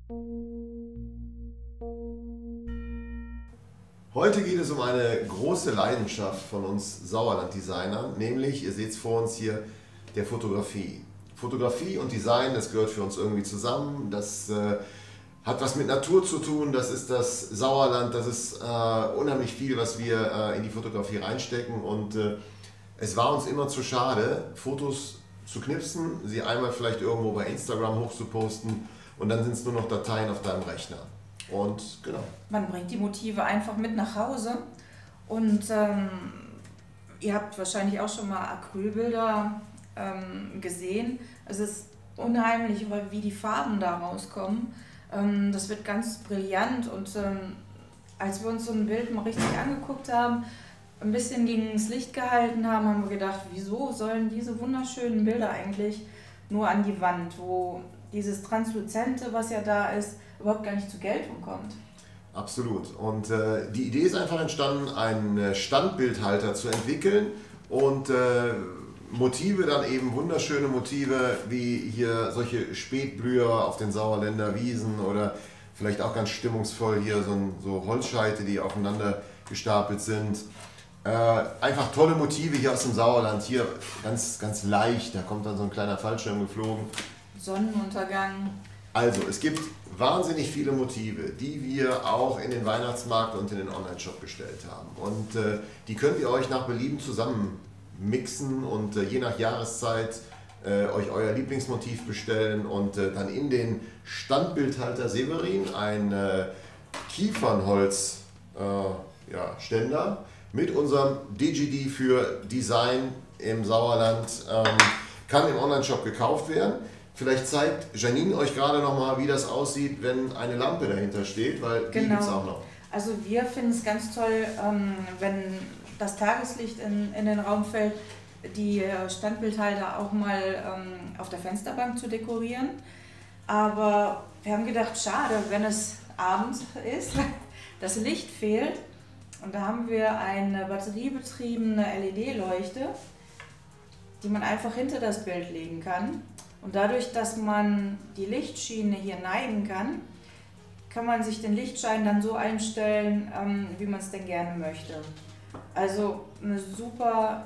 Heute geht es um eine große Leidenschaft von uns Sauerland-Designern, nämlich, ihr seht es vor uns hier, der Fotografie. Fotografie und Design, das gehört für uns irgendwie zusammen, das hat was mit Natur zu tun, das ist das Sauerland, das ist unheimlich viel, was wir in die Fotografie reinstecken und es war uns immer zu schade, Fotos zu knipsen, sie einmal vielleicht irgendwo bei Instagram hochzuposten und dann sind es nur noch Dateien auf deinem Rechner. Und genau. Man bringt die Motive einfach mit nach Hause und ihr habt wahrscheinlich auch schon mal Acrylbilder gesehen. Es ist unheimlich, wie die Farben da rauskommen. Das wird ganz brillant und als wir uns so ein Bild mal richtig angeguckt haben, ein bisschen gegen das Licht gehalten haben, haben wir gedacht, wieso sollen diese wunderschönen Bilder eigentlich nur an die Wand, wo dieses Transluzente, was ja da ist, überhaupt gar nicht zur Geltung kommt. Absolut. Und die Idee ist einfach entstanden, einen Standbildhalter zu entwickeln und Motive, dann eben wunderschöne Motive, wie hier solche Spätblüher auf den Sauerländer Wiesen oder vielleicht auch ganz stimmungsvoll hier so Holzscheite, die aufeinander gestapelt sind. Einfach tolle Motive hier aus dem Sauerland, hier ganz, ganz leicht, da kommt dann so ein kleiner Fallschirm geflogen. Sonnenuntergang. Also, es gibt wahnsinnig viele Motive, die wir auch in den Weihnachtsmarkt und in den Online-Shop gestellt haben. Und die könnt ihr euch nach Belieben zusammen mixen und je nach Jahreszeit euch euer Lieblingsmotiv bestellen und dann in den Standbildhalter Severin, ein Kiefernholz Ständer mit unserem DGD für Design im Sauerland, kann im Online-Shop gekauft werden. Vielleicht zeigt Janine euch gerade nochmal, wie das aussieht, wenn eine Lampe dahinter steht, weil die gibt es auch noch. Also wir finden es ganz toll, wenn das Tageslicht in den Raum fällt, die Standbildhalter auch mal auf der Fensterbank zu dekorieren. Aber wir haben gedacht, schade, wenn es abends ist, das Licht fehlt. Und da haben wir eine batteriebetriebene LED-Leuchte, die man einfach hinter das Bild legen kann. Und dadurch, dass man die Lichtschiene hier neigen kann, kann man sich den Lichtschein dann so einstellen, wie man es denn gerne möchte. Also eine super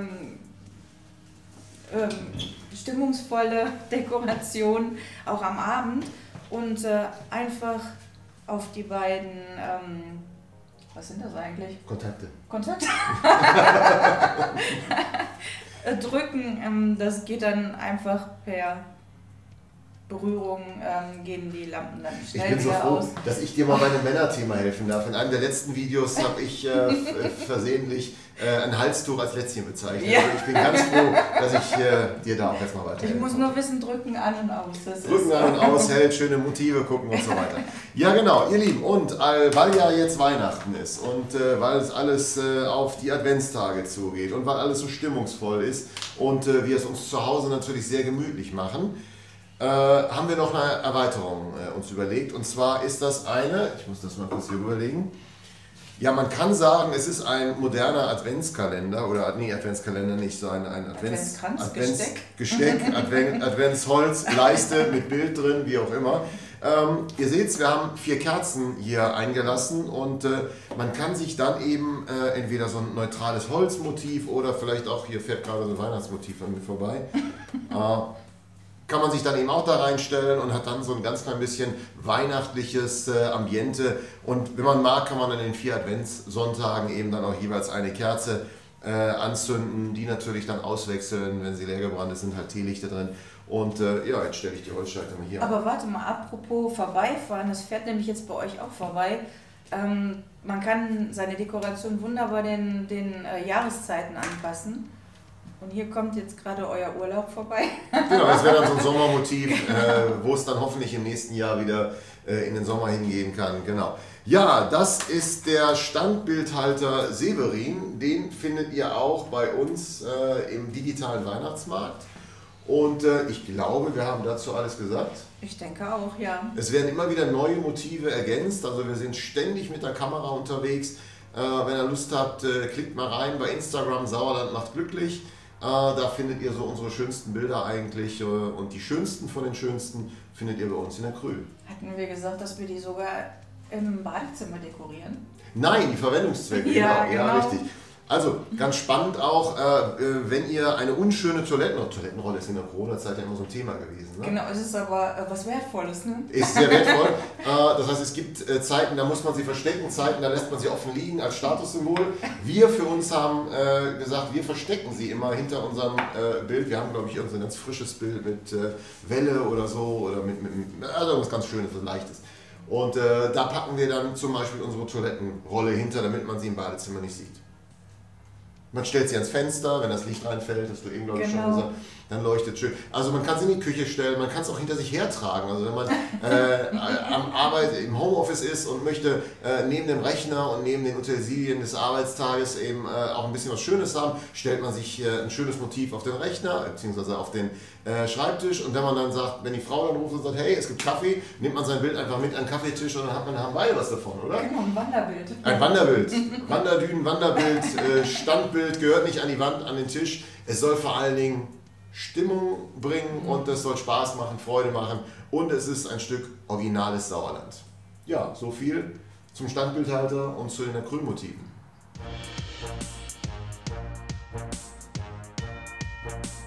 stimmungsvolle Dekoration, auch am Abend. Und einfach auf die beiden, was sind das eigentlich? Kontakte. Drücken, das geht dann einfach per Berührung, gehen die Lampen dann schnell wieder aus. Ich bin so froh, aus. dass ich dir mal bei einem Männerthema helfen darf. In einem der letzten Videos habe ich versehentlich ein Halstuch als Lätzchen bezeichnet. Ja. Also ich bin ganz froh, dass ich dir da auch jetzt mal weiterhelfe. Ich muss nur wissen, drücken an und aus. Drücken an und aus, hält, schöne Motive gucken und so weiter. Ja genau, ihr Lieben, und weil ja jetzt Weihnachten ist und weil es alles auf die Adventstage zugeht und weil alles so stimmungsvoll ist und wir es uns zu Hause natürlich sehr gemütlich machen, haben wir noch eine Erweiterung uns überlegt. Und zwar ist das ich muss das mal kurz hier rüberlegen. Ja, man kann sagen, es ist ein moderner Adventskalender, oder nee, Adventskalender nicht, so ein Gesteck, Adventsholz, Leiste mit Bild drin, wie auch immer. Ihr seht, wir haben 4 Kerzen hier eingelassen und man kann sich dann eben entweder so ein neutrales Holzmotiv oder vielleicht auch, hier fährt gerade so ein Weihnachtsmotiv an mir vorbei, kann man sich dann eben auch da reinstellen und hat dann so ein ganz klein bisschen weihnachtliches Ambiente. Und wenn man mag, kann man an den 4 Adventssonntagen eben dann auch jeweils eine Kerze anzünden, die natürlich dann auswechseln, wenn sie leer gebrannt ist, sind halt Teelichter drin. Und ja, jetzt stelle ich die Holzscheite mal hier. Aber warte mal, apropos vorbeifahren, das fährt nämlich jetzt bei euch auch vorbei. Man kann seine Dekoration wunderbar den Jahreszeiten anpassen. Und hier kommt jetzt gerade euer Urlaub vorbei. Genau, das wäre dann so ein Sommermotiv, wo es dann hoffentlich im nächsten Jahr wieder in den Sommer hingehen kann. Genau. Ja, das ist der Standbildhalter Severin. Den findet ihr auch bei uns im digitalen Weihnachtsmarkt. Und ich glaube, wir haben dazu alles gesagt. Ich denke auch, ja. Es werden immer wieder neue Motive ergänzt. Also wir sind ständig mit der Kamera unterwegs. Wenn ihr Lust habt, klickt mal rein bei Instagram, Sauerland macht glücklich. Da findet ihr so unsere schönsten Bilder eigentlich und die schönsten von den schönsten findet ihr bei uns in Acryl. Hatten wir gesagt, dass wir die sogar im Badezimmer dekorieren? Nein, die Verwendungszwecke, ja, genau. Ja, richtig. Also, ganz spannend auch, wenn ihr eine unschöne Toilettenrolle ist in der Corona-Zeit ja immer so ein Thema gewesen. Ne? Genau, es ist aber was Wertvolles, ne? Ist sehr wertvoll. Das heißt, es gibt Zeiten, da muss man sie verstecken, Zeiten, da lässt man sie offen liegen als Statussymbol. Wir für uns haben gesagt, wir verstecken sie immer hinter unserem Bild. Wir haben, glaube ich, irgendein ganz frisches Bild mit Welle oder so oder mit also was ganz Schönes, was Leichtes. Und da packen wir dann zum Beispiel unsere Toilettenrolle hinter, damit man sie im Badezimmer nicht sieht. Man stellt sie ans Fenster, wenn das Licht reinfällt, hast du eben, glaube ich, schon gesagt, dann leuchtet schön. Also man kann sie in die Küche stellen, man kann es auch hinter sich hertragen. Also wenn man am Arbeit im Homeoffice ist und möchte neben dem Rechner und neben den Utensilien des Arbeitstages eben auch ein bisschen was Schönes haben, stellt man sich ein schönes Motiv auf den Rechner bzw. auf den Schreibtisch, und wenn man dann sagt, wenn die Frau dann ruft und sagt, hey, es gibt Kaffee, nimmt man sein Bild einfach mit an den Kaffeetisch und dann haben beide was davon, oder? Genau, ein Wanderbild. Ein Wanderbild. Wanderdünen, Wanderbild, Standbild gehört nicht an die Wand, an den Tisch. Es soll vor allen Dingen Stimmung bringen und es soll Spaß machen, Freude machen, und es ist ein Stück originales Sauerland. Ja, so viel zum Standbildhalter und zu den Acrylmotiven.